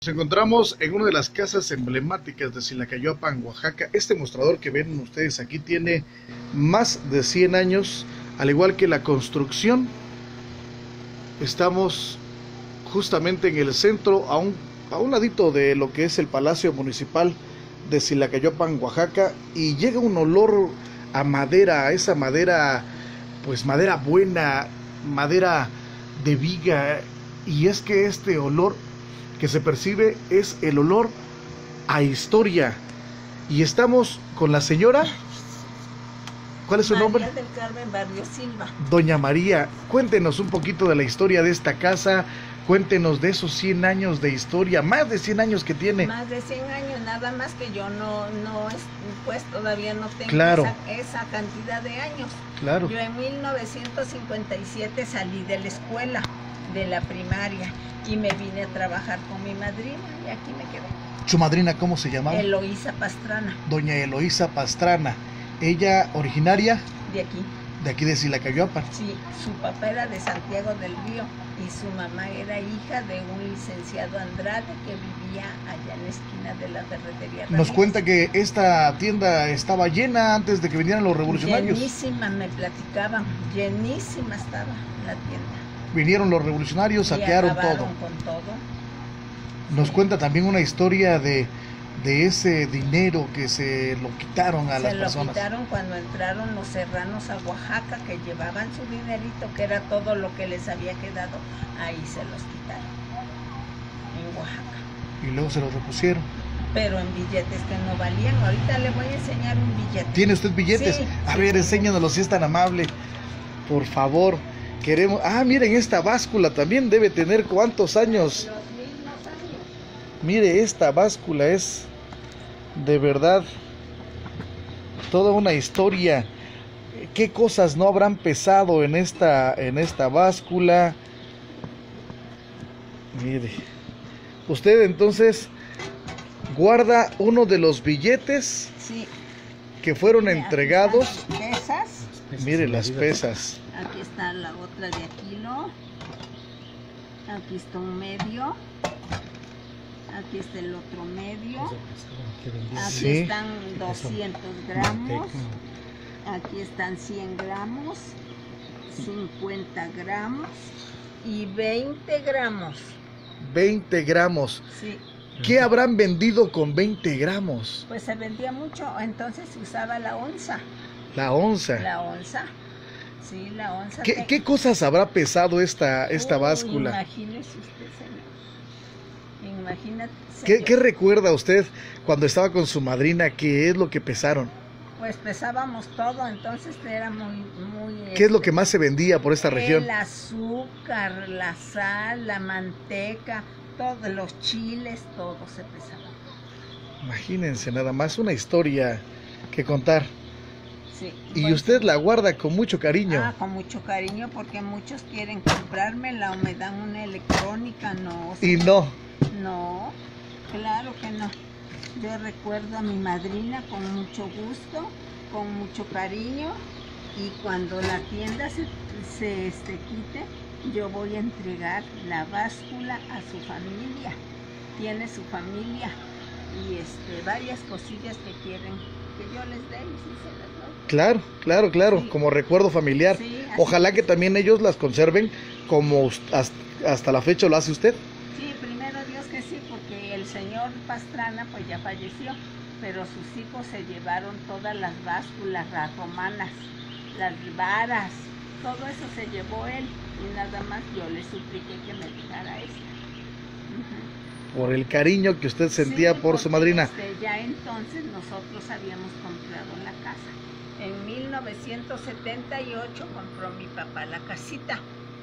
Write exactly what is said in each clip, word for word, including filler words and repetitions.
Nos encontramos en una de las casas emblemáticas de Silacayopan, Oaxaca. Este mostrador que ven ustedes aquí tiene más de cien años, al igual que la construcción. Estamos justamente en el centro, a un, a un ladito de lo que es el Palacio Municipal de Silacayopan, Oaxaca, y llega un olor a madera, a esa madera, pues madera buena, madera de viga, y es que este olor que se percibe es el olor a historia. Y estamos con la señora, ¿cuál es su María nombre? del Carmen Barrio Silva. Doña María, cuéntenos un poquito de la historia de esta casa, cuéntenos de esos cien años de historia, más de cien años que tiene. Más de cien años, nada más que yo no, no pues todavía no tengo Claro. esa, esa cantidad de años. Claro. Yo en mil novecientos cincuenta y siete salí de la escuela, de la primaria, y me vine a trabajar con mi madrina y aquí me quedé. ¿Su madrina cómo se llamaba? Eloísa Pastrana. Doña Eloísa Pastrana. Ella originaria De aquí. de aquí de Silacayopan. Sí, su papá era de Santiago del Río y su mamá era hija de un licenciado Andrade que vivía allá en la esquina de la ferretería. Nos Ramírez. cuenta que esta tienda estaba llena antes de que vinieran los revolucionarios. Llenísima, me platicaban, llenísima estaba la tienda. Vinieron los revolucionarios, Y saquearon acabaron todo. con todo. Nos cuenta también una historia de, de ese dinero que se lo quitaron a Se las lo personas. quitaron cuando entraron los serranos a Oaxaca, que llevaban su dinerito, que era todo lo que les había quedado. Ahí se los quitaron, en Oaxaca. Y luego se los repusieron. Pero en billetes que no valían. Ahorita le voy a enseñar un billete. ¿Tiene usted billetes? Sí, a sí, ver, sí. enséñanoslo si es tan amable. Por favor. Queremos... Ah, miren, esta báscula también debe tener ¿cuántos años? Los mismos años. Mire, esta báscula es de verdad toda una historia. ¿Qué cosas no habrán pesado en esta, en esta báscula? Mire, usted entonces guarda uno de los billetes Sí. que fueron Mire, aquí entregados. están las pesas. Mire las pesas. Aquí está la otra de kilo. Aquí está un medio. Aquí está el otro medio. Aquí Sí. están doscientos gramos. Aquí están cien gramos. cincuenta gramos. Y veinte gramos. veinte gramos. Sí. ¿Qué habrán vendido con veinte gramos? Pues se vendía mucho. Entonces se usaba la onza. La onza. La onza. Sí, la onza. ¿Qué, te- qué cosas habrá pesado esta, esta Uy, báscula? Imagínese usted, señor. Imagínate. ¿Qué, señor. ¿Qué recuerda usted cuando estaba con su madrina? ¿Qué es lo que pesaron? Pues pesábamos todo, entonces era muy, muy... ¿Qué es lo este, que más se vendía por esta región? El azúcar, la sal, la manteca, todos los chiles, todo se pesaba. Imagínense, nada más una historia que contar. Sí, Y pues, usted la guarda con mucho cariño. Ah, con mucho cariño, porque muchos quieren comprármela o me dan una electrónica, no. Y no. No, claro que no. Yo recuerdo a mi madrina con mucho gusto, con mucho cariño, y cuando la tienda se, se este, quite, yo voy a entregar la báscula a su familia. Tiene su familia y este, varias cosillas que quieren que yo les dé y sí se las doy. Claro, claro, claro, Sí. como recuerdo familiar. Sí, así Ojalá es. que también ellos las conserven como us- hasta, hasta la fecha lo hace usted. Sí, primero Dios que sí, porque el señor Pastrana pues ya falleció, pero sus hijos se llevaron todas las básculas, las romanas, las varas, todo eso se llevó él y nada más yo le supliqué que me dejara esta. Ujú. Por el cariño que usted sentía Sí, por su porque, madrina. este, ya entonces nosotros habíamos comprado la casa. En mil novecientos setenta y ocho compró mi papá la casita.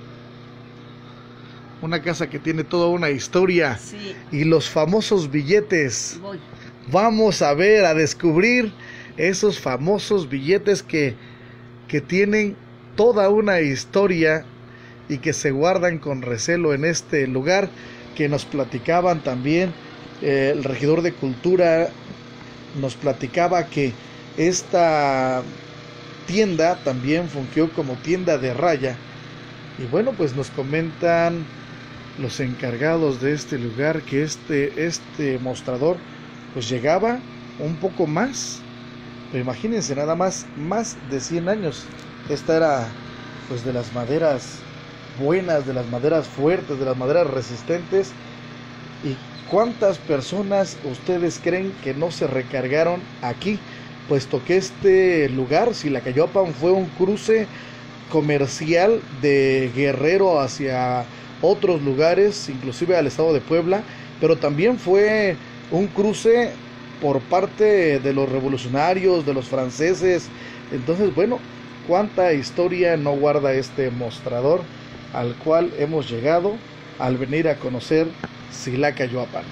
Una casa que tiene toda una historia. Sí, Y los famosos billetes. voy. Vamos a ver, a descubrir esos famosos billetes que, que tienen toda una historia y que se guardan con recelo en este lugar, que nos platicaban también eh, el regidor de Cultura. Nos platicaba que esta tienda también fungió como tienda de raya. Y bueno, pues nos comentan los encargados de este lugar, que este, este mostrador pues llegaba un poco más, pero imagínense nada más, más de cien años. Esta era pues de las maderas buenas, de las maderas fuertes, de las maderas resistentes. ¿Y cuántas personas ustedes creen que no se recargaron aquí? Puesto que este lugar, Silacayopan, fue un cruce comercial de Guerrero hacia otros lugares, inclusive al estado de Puebla, pero también fue un cruce por parte de los revolucionarios, de los franceses. Entonces, bueno, cuánta historia no guarda este mostrador al cual hemos llegado al venir a conocer Silacayopan.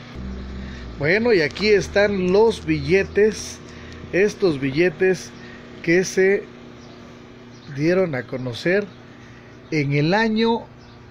Bueno, y aquí están los billetes, estos billetes que se dieron a conocer en el año,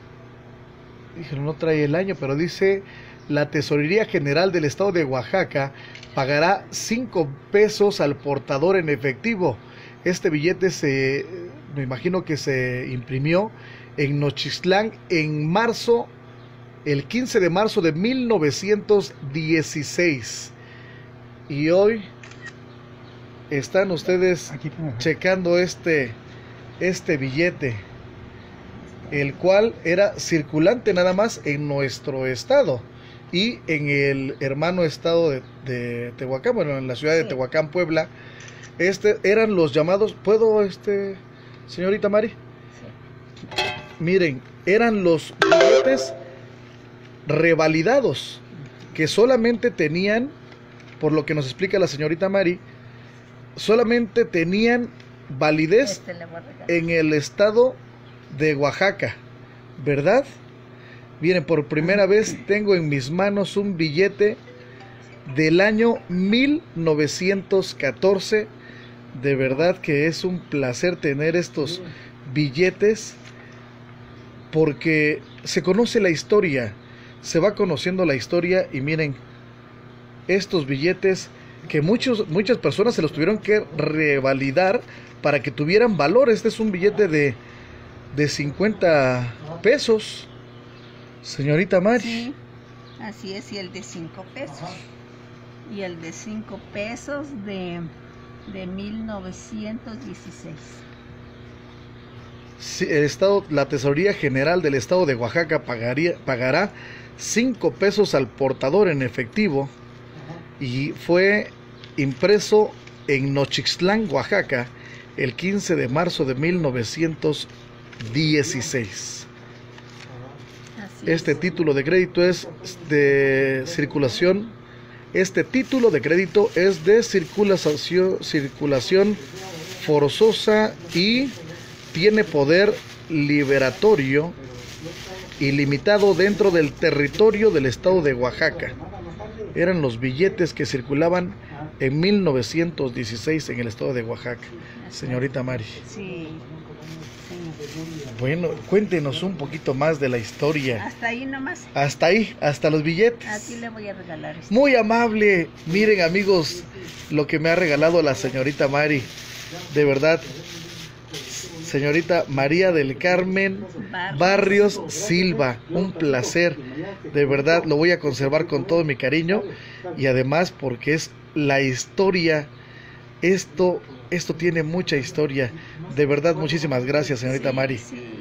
híjole, no trae el año, pero dice: la Tesorería General del Estado de Oaxaca pagará cinco pesos al portador en efectivo. Este billete se, me imagino que se imprimió en Nochistlán en marzo, el quince de marzo de mil novecientos dieciséis. Y hoy están ustedes checando este, este billete, el cual era circulante nada más en nuestro estado y en el hermano estado de, de Tehuacán, bueno, en la ciudad de Tehuacán, Puebla. Este eran los llamados, ¿puedo, este, señorita Mari? Sí. Miren, eran los billetes revalidados, que solamente tenían, por lo que nos explica la señorita Mari, solamente tenían validez en el estado de Oaxaca, ¿verdad? Miren, por primera vez tengo en mis manos un billete del año mil novecientos catorce. De verdad que es un placer tener estos billetes, porque se conoce la historia, se va conociendo la historia. Y miren, estos billetes que muchos, muchas personas se los tuvieron que revalidar para que tuvieran valor. Este es un billete de, de cincuenta pesos, señorita Mari. Sí, así es, y el de cinco pesos. Y el de cinco pesos de, de mil novecientos dieciséis. Sí, el estado, la Tesorería General del Estado de Oaxaca pagaría, pagará cinco pesos al portador en efectivo, y fue impreso en Nochistlán, Oaxaca, el quince de marzo de mil novecientos dieciséis. Este título de crédito es de circulación, este título de crédito es de circulación, circulación forzosa y tiene poder liberatorio ilimitado dentro del territorio del estado de Oaxaca. Eran los billetes que circulaban en mil novecientos dieciséis en el estado de Oaxaca, señorita Mari. Sí, sí. Bueno, cuéntenos un poquito más de la historia. Hasta ahí nomás. Hasta ahí, hasta los billetes. Aquí le voy a regalar esto. Muy amable. Miren, amigos, lo que me ha regalado la señorita Mari. De verdad, señorita María del Carmen Barrios Silva, un placer. De verdad, lo voy a conservar con todo mi cariño, y además porque es la historia. Esto, esto tiene mucha historia. De verdad, muchísimas gracias, señorita Sí, Mari. sí.